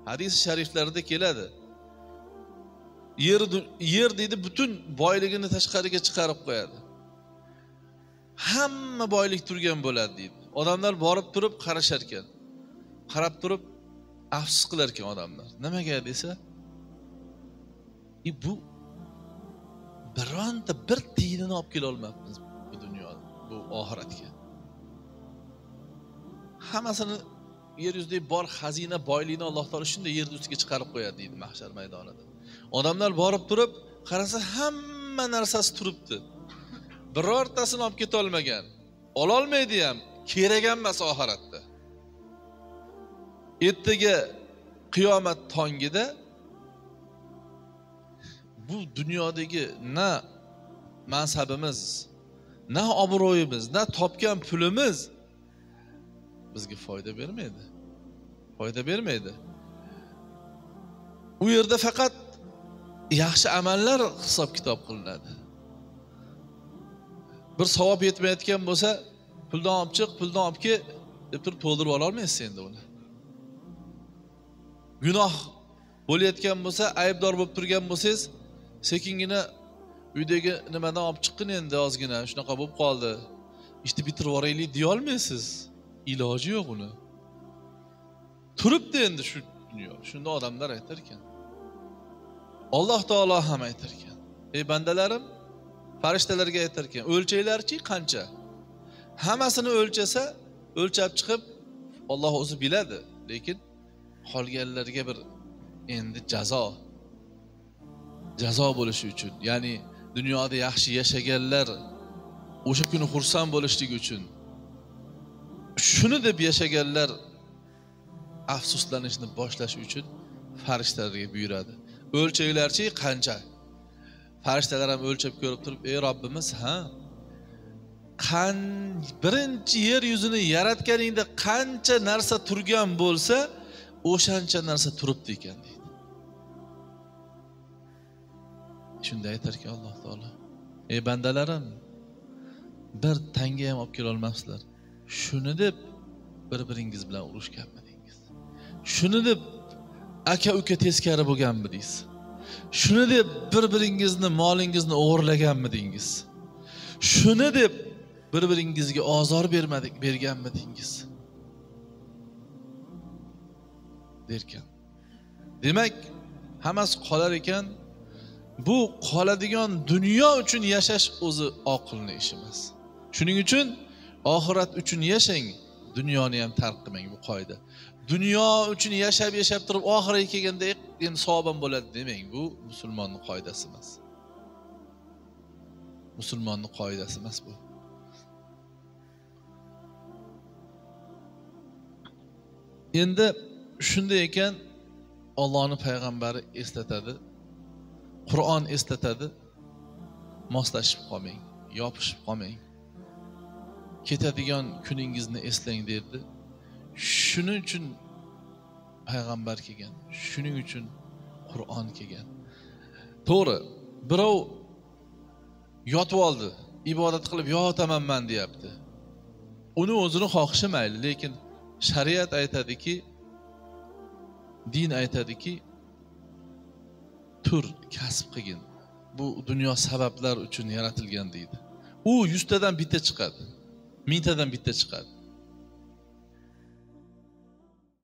Hadis shariflarida keladi. Yer deydi bütün boyligini tashqariga chiqarib qo'yadi. Hamma boylik turgan bo'ladi deydi. Odamlar borib turib qarashar ekan. Qarab turib afsus qilar ekan odamlar. Nimaga desa, bu bironta bir tiyinini olib kela olmayapmiz bu dunyoda, bu oxiratga. Hammasini yer yuzidagi bor xazina boylikni Alloh taolo shunday yer ustiga chiqarib qo'yadi deydi mahshar maydonida. Odamlar borib turib qarasa hamma narsasi turibdi. Birortasini olib keta olmagan. Ola olmaydi ham, kerak emas oxiratda. Ertaga qiyomat tongida bu dunyodagi na mansabimiz, na obro'yimiz, na topgan pulimiz bizga foyda bermaydi. Foyda bermaydi. U yerda faqat yaxshi amallar hisob kitob qilinadi. Bir savob yetmayotgan bo'lsa, puldan olib chiq, puldan olib kel deb turib to'ldirib ola olmaysiz endi uni. Gunoh bo'layotgan bo'lsa, aybdor bo'lib turgan bo'lsangiz, sekingina uydagi nimadan olib chiqqin endi ozgina, shunaqa bo'lib qoldi. Ishni bitirib yoraylik deya olmaysiz. Iloji yo'q uni. Turibdi endi shu dunyo. Shunda odamlar aytar ekan. Alloh taolo ham aytar ekan. Ey bandalarim, farishtalarga aytar ekan, o'lchaylarchi qancha? Hammasini o'lchasa, o'lchab chiqib Alloh o'zi biladi, lekin qolganlarga bir endi jazo bo'lishi uchun, ya'ni dunyoda yaxshi yashaganlar o'sha kuni xursand bo'lishligi uchun, shuni deb yashaganlar afsuslanishni boshlash uchun farishtalarga buyuradi. O'lchaylarchi qancha? Farishtalar ham o'lchab ko'rib turib, ey Robbimiz, birinchi yer yuzini yaratganingda qancha narsa turgan bo'lsa, o'shancha narsa turibdi ekan deydi. Shunda aytarki Alloh taolo, ey bandalarim, bir tanga ham olib kela olmabsizlar. Shuni deb bir-biringiz bilan urushganmidingiz? Shuni deb aka-uka teskari bo'lganmidingiz? Shuni deb bir-biringizni molingizni o'g'irlaganmidingiz? Shuni deb bir-biringizga ozor berganmidingiz? derkan. Demak, hammasi qolar ekan. Bu qoladigan dunyo uchun yashash o'zi oqilning ishi emas. Shuning uchun oxirat uchun yashang, dunyoni ham tark qilmang, bu qoida. Dunyo uchun yashab turib oxiriga kelganda endi savobam bo'ladi demang. Bu musulmonning qoidasi emas. Musulmonning qoidasi emas bu. Endi shunday ekan, Allohning payg'ambari eslatadi, Qur'on eslatadi, moslashib qolmang, yopishib qolmang. Ketadigan kuningizni eslang derdi. Shuning uchun payg'ambar kelgan, shuning uchun Qur'on kelgan. To'g'ri, birov yotib oldi, ibodat qilib yotaman men deyapti. Uni o'zini xohishi mayli, lekin shariat aytadiki, din aytadiki, tur, kasb qilgin. Bu dunyo sabablar uchun yaratilgan deydi. U 100 tadan bitta chiqadi. 1000 tadan bitta chiqadi.